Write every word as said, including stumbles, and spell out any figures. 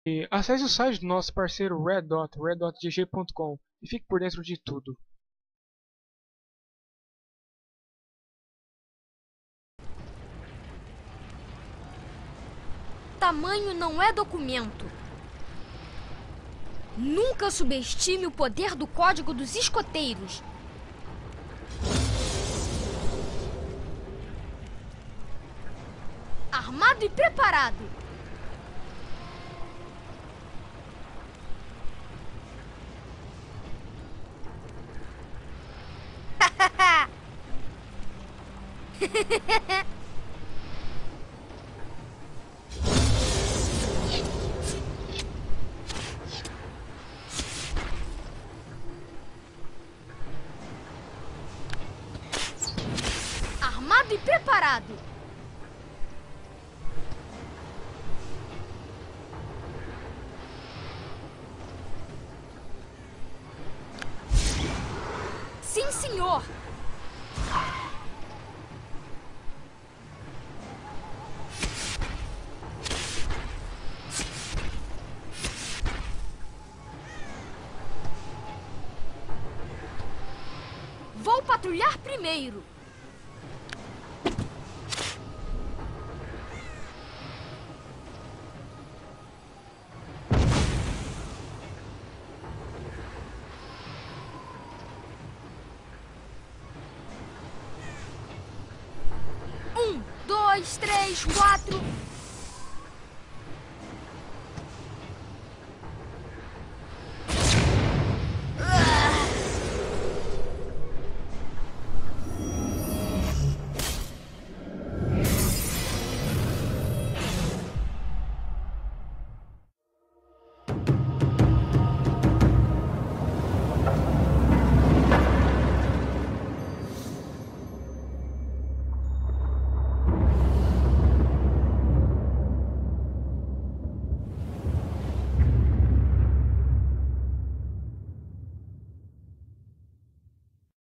E acesse o site do nosso parceiro Red Dot, red dot g g ponto com e fique por dentro de tudo. Tamanho não é documento. Nunca subestime o poder do código dos escoteiros. Armado e preparado. Armado e preparado. Sim, senhor. Vou patrulhar primeiro. Um, dois, três, quatro.